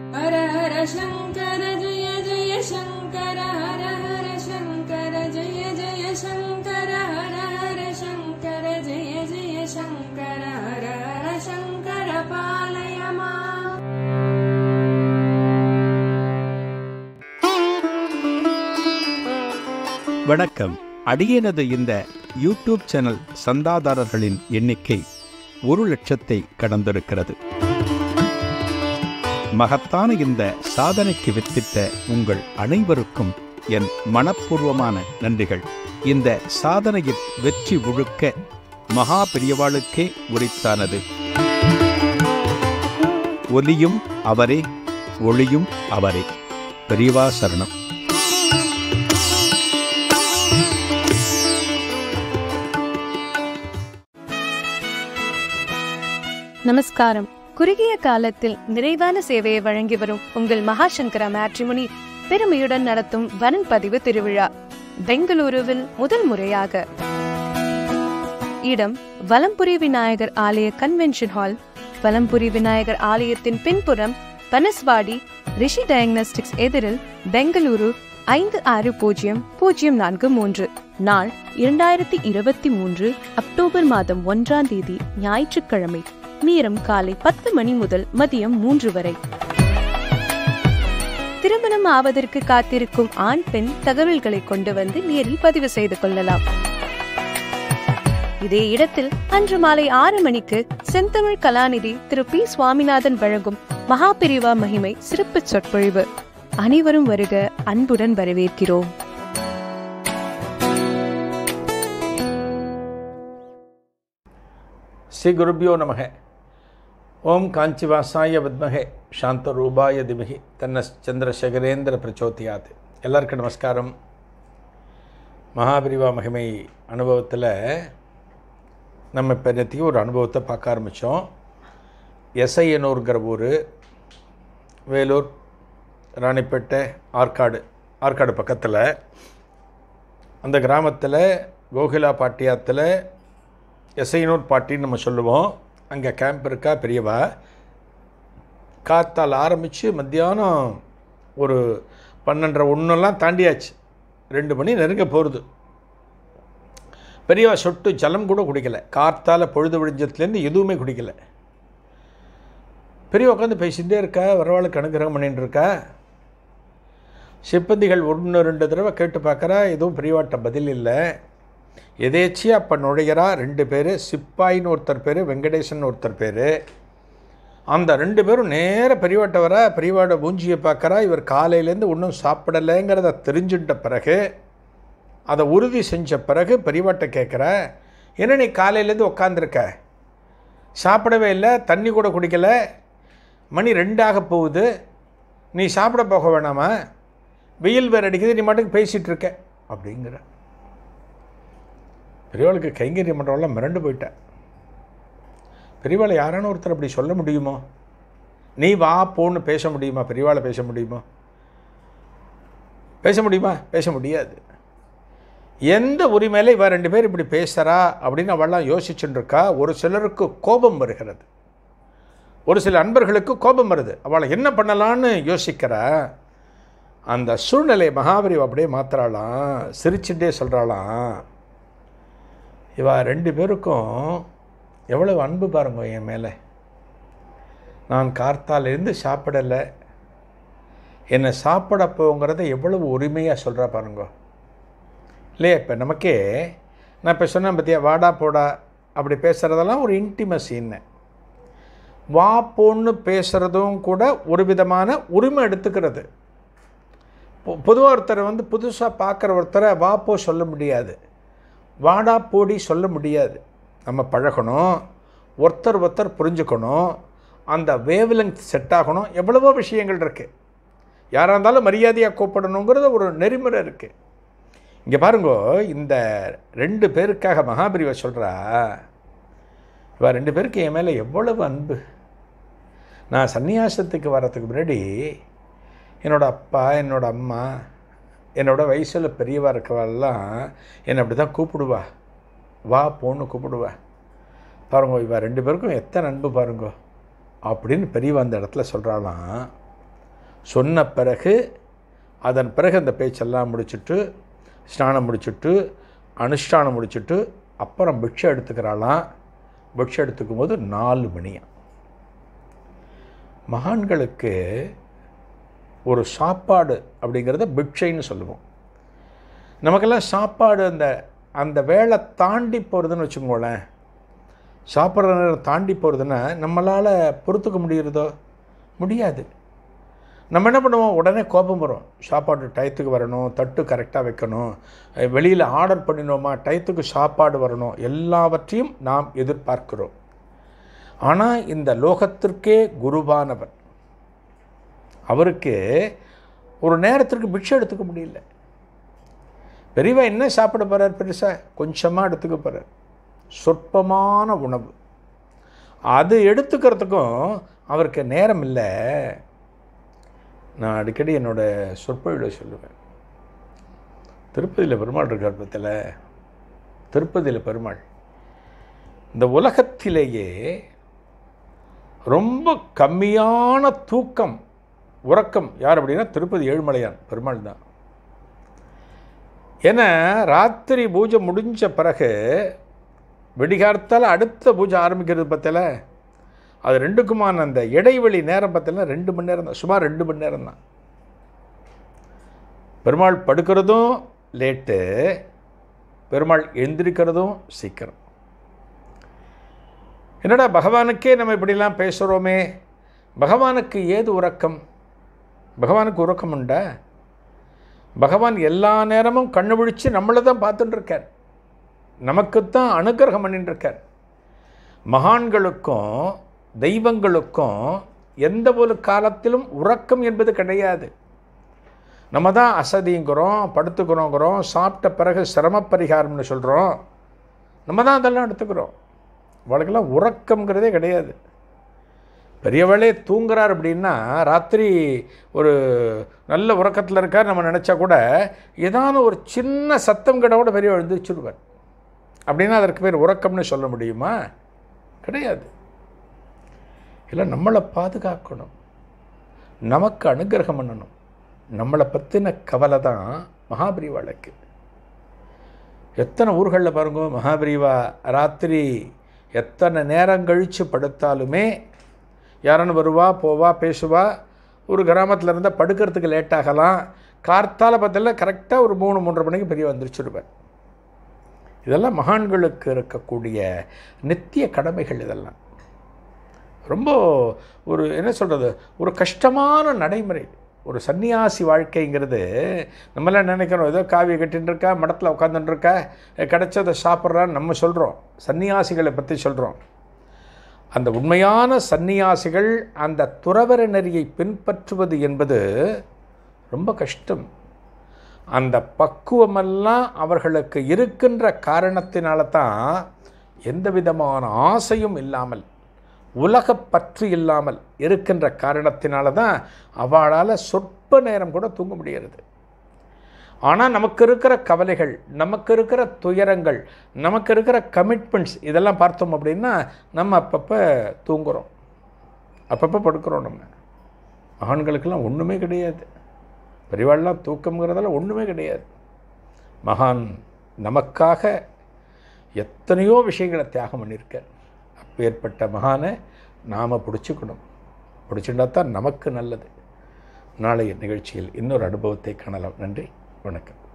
ஹர ஹர சங்கர ஜெய ஜெய சங்கர ஹர ஹர சங்கர ஜெய ஜெய சங்கர ஹர ஹர சங்கர ஜெய ஜெய சங்கர ஹர ஹர சங்கர பாலய மாம். வணக்கம். அடியேனது இந்த YouTube channel சந்தாதாரர்களின் எண்ணிக்கை 1,00,000 கடந்திருக்கிறது. மகத்தான இந்த சாதனைக்கு வித்திட்ட உங்கள் அனைவருக்கும் என் மனப்பூர்வமான நன்றிகள். இந்த சாதனையின் வெற்றி முழுக்க மகா பெரியவாளுக்கே உரித்தானது. ஒலியும் அவரே, ஒளியும் அவரே. பெரியவா சரணம். நமஸ்காரம். குறுகிய காலத்தில் நிறைவான சேவையை வழங்கி வரும் உங்கள் மகாசங்கரா மேட்ரிமோனி பெருமையுடன் நடத்தும் வரன் பதிவு திருவிழா பெங்களூருவில் முதல் முறையாக. இடம் வலம்புரி விநாயகர் ஆலய கன்வென்ஷன் ஹால். வலம்புரி விநாயகர் ஆலயத்தின் பின்புறம் பனஸ்வாடி ரிஷி டயக்னோஸ்டிக்ஸ் எதிரில் பெங்களூரு 560043. நாள் 2023 அக்டோபர் மாதம் 1ஆம் தேதி ஞாயிற்றுக்கிழமை. நேரம் காலை 10 மணி முதல் மதியம் 3 வரை. திருமணம் ஆவதற்கு காத்திருக்கும் ஆண் பெண் தகவல்களை கொண்டு வந்து நேரில் பதிவு செய்து கொள்ளலாம். இதே இடத்தில் அன்று மாலை 6 மணிக்கு செந்தமிழ் கலாநிதி திரு பி. சுவாமிநாதன் வழங்கும் மகாபிரிவா மகிமை சிறப்பு சொற்பொழிவு. அனைவரும் வருக, அன்புடன் வரவேற்கிறோம். ஸ்ரீ குருபியோ நமக. ஓம் காஞ்சிவாசாய வித்மகே சாந்தரூபாய திமகி தன்ன சந்திரசேகரேந்திர பிரச்சோதியாத். எல்லாருக்கும் நமஸ்காரம். மகாபிரிவா மகிமை அனுபவத்தில் நம்ம இப்போ நேற்றுக்கு ஒரு அனுபவத்தை பார்க்க ஆரம்பித்தோம். எஸ்ஐயனூர்கிற ஊர், வேலூர், ராணிப்பேட்டை, ஆற்காடு பக்கத்தில். அந்த கிராமத்தில் கோகிலா பாட்டியாத்தில் எஸ்ஐயனூர் பாட்டின்னு நம்ம சொல்லுவோம். அங்கே கேம்ப் இருக்கா பெரியவா. காத்தால் ஆரம்பித்து மத்தியானம் ஒரு 12:30 தாண்டியாச்சு. 2 மணி நெருங்க போகிறது. பெரியவா சொட்டு ஜலம் கூட குடிக்கலை. காத்தால் பொழுது விழிஞ்சத்துலேருந்து எதுவுமே குடிக்கலை. பெரியவா உட்காந்து பேசிகிட்டே இருக்கா. வரவாளுக்கு அனுகிரகம் பண்ணிட்டு இருக்கா. சிப்பந்திகள் 1-2 தடவை கேட்டு பார்க்குறா. எதுவும் பெரியவாட்ட பதில் இல்லை. எதேச்சியாக அப்போ நுழைகிறா. 2 பேர், சிப்பாயின்னு ஒருத்தர் பேர், வெங்கடேசன் ஒருத்தர் பேர். அந்த 2 பேரும் நேர பெரியவாட்ட வர. பெரியவாட மூஞ்சியை பார்க்குறா. இவர் காலையிலேருந்து ஒன்றும் சாப்பிடலைங்கிறத தெரிஞ்சுட்ட பிறகு, அதை உறுதி செஞ்ச பிறகு பெரியவாட்ட கேட்குற, என்ன நீ காலையிலேருந்து உட்காந்துருக்க, சாப்பிடவே இல்லை, தண்ணி கூட குடிக்கலை, மணி 2 ஆக போகுது, நீ சாப்பிட போக வேணாமா, வெயில் வேறு அடிக்குது, நீ மட்டும் பேசிகிட்டு இருக்க அப்படிங்கிற. பெரியவாளுக்கு கைங்கரியம் பண்ணுறவெல்லாம் மிரண்டு போயிட்டேன். பெரியவாளை யாரான ஒருத்தர் அப்படி சொல்ல முடியுமோ? நீ வா போன்னு பேச முடியுமா? பெரியவாளை பேச முடியுமா? பேச முடியாது. எந்த உரிமையில இவ 2 பேர் இப்படி பேசுகிறா அப்படின்னு அவள்லாம் யோசிச்சுட்டு இருக்கா. ஒரு சிலருக்கு கோபம் வருகிறது, ஒரு சில அன்பர்களுக்கு கோபம் வருது. அவளை என்ன பண்ணலான்னு யோசிக்கிறா. அந்த சூழ்நிலையை மகாபரிவா அப்படியே மாத்துறாளாம். சிரிச்சுட்டே சொல்கிறாளாம், இவா 2 பேருக்கும் எவ்வளவு அன்பு பாருங்க என் மேலே. நான் கார்த்தாலேருந்து சாப்பிடலை, என்னை சாப்பிட போங்கிறத எவ்வளவு உரிமையாக சொல்கிறா பாருங்க. இல்லையா? இப்போ நமக்கே நான் இப்போ சொன்னேன் பார்த்தியா, வாடா போடா அப்படி பேசுகிறதெல்லாம் ஒரு இன்டிமசின்னு. வா போன்னு பேசுகிறதும் கூட ஒரு விதமான உரிமை எடுத்துக்கிறது. பொதுவாக ஒருத்தரை புதுசாக பார்க்குற ஒருத்தரை வா போ சொல்ல முடியாது, வாடா போடி சொல்ல முடியாது. நம்ம பழகணும், ஒருத்தர் புரிஞ்சுக்கணும், அந்த வேவ்லெங்த் செட் ஆகணும். எவ்வளவோ விஷயங்கள் இருக்குது. யாராக இருந்தாலும் மரியாதையாக கூப்பிடணுங்கிறது ஒரு நெறிமுறை இருக்குது. இங்கே பாருங்கோ, இந்த 2 பேருக்காக மகாபிரிவா சொல்கிறா, இவ 2 பேருக்கு என் மேலே எவ்வளவு அன்பு. நான் சன்னியாசத்துக்கு வர்றதுக்கு முன்னாடி என்னோடய அப்பா, என்னோடய அம்மா, என்னோட வயசில் பெரியவா இருக்கவாலாம் என்னை அப்படி தான் கூப்பிடுவா, வா போன்னு கூப்பிடுவா. பாருங்க, இவ 2 பேருக்கும் எத்தனை அன்பு பாருங்கோ அப்படின்னு பெரியவா அந்த இடத்துல சொல்கிறாளாம். சொன்ன பிறகு அதன் பிறகு அந்த பேச்செல்லாம் முடிச்சுட்டு ஸ்நானம் முடிச்சுட்டு அனுஷ்டானம் முடிச்சுட்டு அப்புறம் பிக்ஷை எடுத்துக்கிறாளாம். பிக்ஷை எடுத்துக்கும் போது 4 மணியா. மகான்களுக்கு ஒரு சாப்பாடு அப்படிங்கிறத பிக்ஷைன்னு சொல்லுவோம். நமக்கெல்லாம் சாப்பாடு அந்த வேளை தாண்டி போகிறதுன்னு வச்சுக்கோங்களேன். சாப்பிட்ற நேரம் தாண்டி போகிறதுன்னா நம்மளால் பொறுத்துக்க முடிகிறதோ? முடியாது. நம்ம என்ன பண்ணுவோம்? உடனே கோபம் வரும். சாப்பாடு டயத்துக்கு வரணும், தட்டு கரெக்டாக வைக்கணும், வெளியில் ஆர்டர் பண்ணினோமா டயத்துக்கு சாப்பாடு வரணும், எல்லாவற்றையும் நாம் எதிர்பார்க்கிறோம். ஆனால் இந்த லோகத்திற்கே குருவானவர் அவருக்கு ஒரு நேரத்திற்கு பிக்ஷை எடுத்துக்க முடியல. பெரியவா என்ன சாப்பிட போகிறார்? பெருசாக கொஞ்சமாக எடுத்துக்க போகிறார். சொற்பமான உணவு. அது எடுத்துக்கிறதுக்கும் அவருக்கு நேரம் இல்லை. நான் அடிக்கடி என்னோடய சொற்பொழிவில் சொல்லுவேன். திருப்பதியில் பெருமாள் இருக்கார் பத்தில். திருப்பதியில் பெருமாள் இந்த உலகத்திலேயே ரொம்ப கம்மியான தூக்கம் உறக்கம் யார் அப்படின்னா திருப்பதி ஏழுமலையான் பெருமாள் தான். ஏன்னா ராத்திரி பூஜை முடிஞ்ச பிறகு வெடிகார்த்தால் அடுத்த பூஜை ஆரம்பிக்கிறது பற்றில அது 2க்குமான அந்த இடைவெளி நேரம் பார்த்தீங்கன்னா 2 மணி நேரம் தான். சுமார் 2 மணி நேரம் தான். பெருமாள் படுக்கிறதும் லேட்டு, பெருமாள் எழுந்திருக்கிறதும் சீக்கிரம். என்னடா பகவானுக்கே நம்ம இப்படிலாம் பேசுகிறோமே, பகவானுக்கு ஏது உறக்கம்? பகவானுக்கு உறக்கம் உண்டா? பகவான் எல்லா நேரமும் கண்ணு விழித்து நம்மளை தான் பார்த்துட்டுருக்கார். நமக்குத்தான் அனுக்கிரகம் பண்ணிட்டுருக்கார். மகான்களுக்கும் தெய்வங்களுக்கும் எந்த ஒரு காலத்திலும் உறக்கம் என்பது கிடையாது. நம்ம தான் அசதிங்கிறோம், படுத்துக்கிறோங்கிறோம், சாப்பிட்ட பிறகு சிரம பரிகாரம்னு சொல்கிறோம். நம்ம தான் அதெல்லாம் எடுத்துக்கிறோம். அவளுக்கெல்லாம் உறக்கம்ங்கிறதே கிடையாது. பெரியவளே தூங்குறார் அப்படின்னா ராத்திரி ஒரு நல்ல உறக்கத்தில் இருக்கார் நம்ம நினச்சா கூட ஏதான ஒரு சின்ன சத்தம் கிட்ட கூட பெரியவள் எழுந்திரிச்சிடுவார். அப்படின்னா அதற்கு பேர் உறக்கம்னு சொல்ல முடியுமா? கிடையாது. இல்லை, நம்மளை பாதுகாக்கணும், நமக்கு அனுகிரகம் பண்ணணும். நம்மளை பற்றின கவலை தான் மகாபிரிவாளுக்கு. எத்தனை ஊர்களில் பாருங்க, மகாபிரிவா ராத்திரி எத்தனை நேரம் கழித்து படுத்தாலுமே யாரன்னு வருவா போவா பேசுவா. ஒரு கிராமத்தில் இருந்தால் படுக்கிறதுக்கு லேட்டாகலாம். கார்த்தால பார்த்தல கரெக்டாக ஒரு 3-3:30 மணிக்கு பெரிய வந்துருச்சுடுவேன். இதெல்லாம் மகான்களுக்கு இருக்கக்கூடிய நித்திய கடமைகள். இதெல்லாம் ரொம்ப ஒரு என்ன சொல்கிறது, ஒரு கஷ்டமான நடைமுறை. ஒரு சன்னியாசி வாழ்க்கைங்கிறது நம்மளாம் நினைக்கிறோம், ஏதோ காவியை கட்டின்னு இருக்கா, மடத்தில் உட்காந்துட்டு இருக்கா, கிடைச்சதை சாப்பிட்றான்னு நம்ம சொல்கிறோம். சன்னியாசிகளை பற்றி சொல்கிறோம். அந்த உண்மையான சன்னியாசிகள் அந்த துறவற நெறியை பின்பற்றுவது என்பது ரொம்ப கஷ்டம். அந்த பக்குவமெல்லாம் அவர்களுக்கு இருக்கின்ற காரணத்தினால தான் எந்த விதமான ஆசையும் இல்லாமல், உலகப்பற்று இல்லாமல் இருக்கின்ற காரணத்தினால தான் அவளால் சொற்ப நேரம் கூட தூங்க முடிகிறது. ஆனால் நமக்கு இருக்கிற கவலைகள், நமக்கு இருக்கிற துயரங்கள், நமக்கு இருக்கிற கமிட்மெண்ட்ஸ் இதெல்லாம் பார்த்தோம் அப்படின்னா நம்ம அப்பப்போ தூங்குகிறோம், அப்பப்போ படுக்கிறோம். நம்ம மகான்களுக்கெல்லாம் ஒன்றுமே கிடையாது. பெரியவாள்லாம் தூக்கம்ங்கிறதெல்லாம் ஒன்றுமே கிடையாது. மகான் நமக்காக எத்தனையோ விஷயங்களை தியாகம் பண்ணியிருக்கார். அப்பேற்பட்ட மகானை நாம் பிடிச்சிக்கணும். பிடிச்சிருந்தா தான் நமக்கு நல்லது. நாளைய நிகழ்ச்சியில் இன்னொரு அனுபவத்தை காணலாம். நன்றி, வணக்கம்.